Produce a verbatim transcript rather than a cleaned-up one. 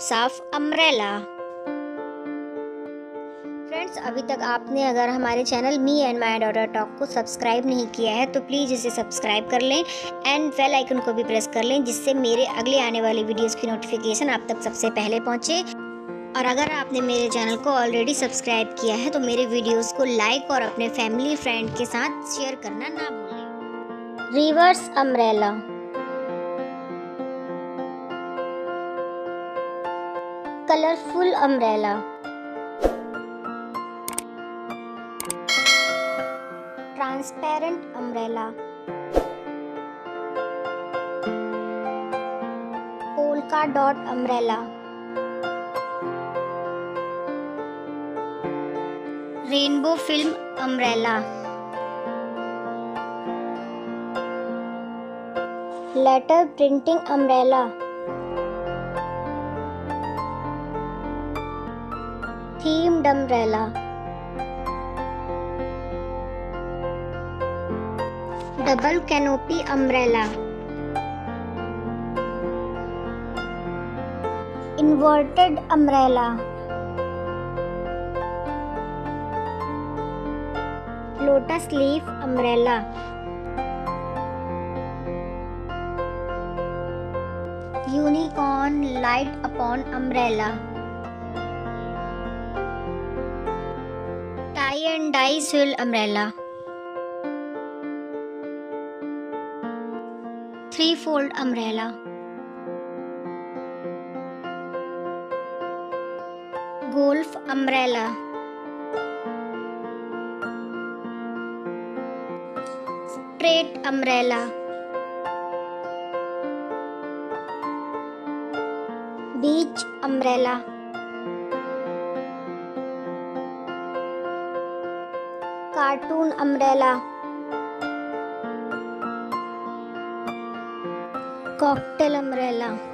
साफ umbrella. Friends, अभी तक आपने अगर हमारे channel me and my daughter talk को सब्सक्राइब नहीं किया है तो प्लीज़ इसे सब्सक्राइब कर लें एंड बेल आइकन को भी प्रेस कर लें, जिससे मेरे अगले आने वाली वीडियोस की नोटिफिकेशन आप तक सबसे पहले पहुंचे। और अगर आपने मेरे चैनल को ऑलरेडी सब्सक्राइब किया है तो मेरे वीडियोस को लाइक और अपने फैमिली फ्रेंड के साथ शेयर करना ना भूलें। Reverse umbrella. Colourful umbrella. Transparent umbrella. Polka dot umbrella. Rainbow film umbrella. Letter printing umbrella. Themed umbrella. Double canopy umbrella. Inverted umbrella. Lotus leaf umbrella. Unicorn light upon umbrella. Tie and dye swirl umbrella. Three fold umbrella. Golf umbrella. Straight umbrella. Beach umbrella. Cartoon umbrella. Cocktail umbrella.